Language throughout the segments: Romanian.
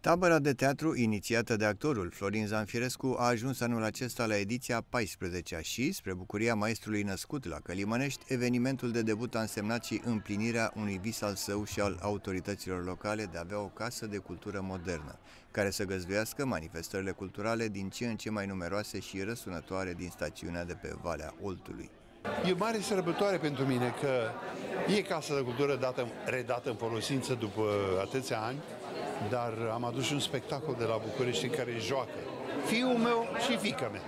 Tabăra de teatru, inițiată de actorul Florin Zanfirescu, a ajuns anul acesta la ediția 14-a și, spre bucuria maestrului născut la Călimănești, evenimentul de debut a însemnat și împlinirea unui vis al său și al autorităților locale de a avea o casă de cultură modernă, care să găzduiască manifestările culturale din ce în ce mai numeroase și răsunătoare din stațiunea de pe Valea Oltului. E o mare sărbătoare pentru mine că e casa de cultură redată în folosință după atâția ani, dar am adus un spectacol de la București în care joacă fiul meu și fiica mea.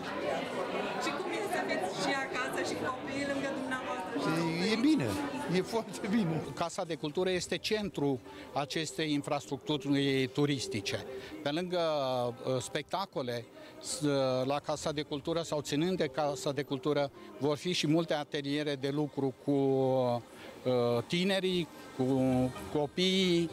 Și cum e să aveți și acasă și copiii lângă dumneavoastră? E bine, e foarte bine. Casa de cultură este centrul acestei infrastructuri turistice. Pe lângă spectacole, la Casa de Cultură sau ținând de Casa de Cultură vor fi și multe ateliere de lucru cu tinerii, cu copiii.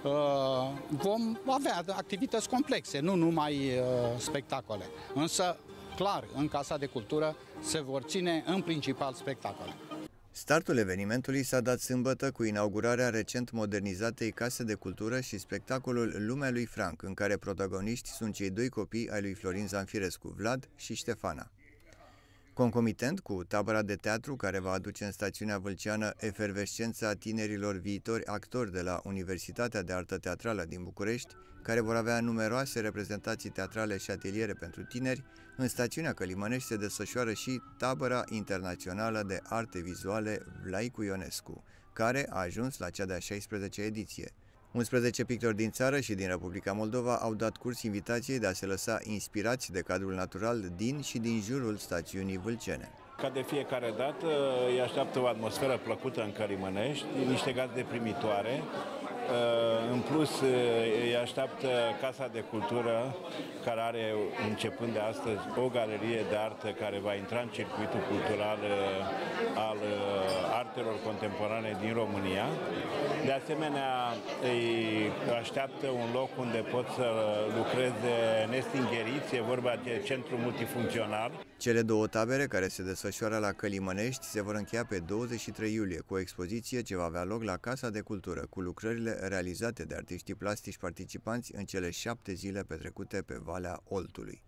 Vom avea activități complexe, nu numai spectacole. Însă, clar, în Casa de Cultură se vor ține în principal spectacole. Startul evenimentului s-a dat sâmbătă cu inaugurarea recent modernizatei Case de Cultură și spectacolul Lumea lui Frank, în care protagoniști sunt cei doi copii ai lui Florin Zanfirescu, Vlad și Ștefana. Concomitent cu tabăra de teatru, care va aduce în stațiunea vâlceană efervescența tinerilor viitori actori de la Universitatea de Artă Teatrală din București, care vor avea numeroase reprezentații teatrale și ateliere pentru tineri, în stațiunea Călimănești se desfășoară și tabăra internațională de arte vizuale Vlaicu Ionescu, care a ajuns la cea de-a 16-a ediție. 11 pictori din țară și din Republica Moldova au dat curs invitației de a se lăsa inspirați de cadrul natural din și din jurul stațiunii vâlcene. Ca de fiecare dată, îi așteaptă o atmosferă plăcută în Călimănești, niște gazde primitoare. În plus, îi așteaptă Casa de Cultură, care are, începând de astăzi, o galerie de artă care va intra în circuitul cultural al artelor contemporane din România. De asemenea, îi așteaptă un loc unde pot să lucreze nestingheriți, e vorba de centru multifuncțional. Cele două tabere, care se desfășoară la Călimănești, se vor încheia pe 23 iulie cu o expoziție ce va avea loc la Casa de Cultură, cu lucrările realizate de artiștii plastici participanți în cele 7 zile petrecute pe Valea Oltului.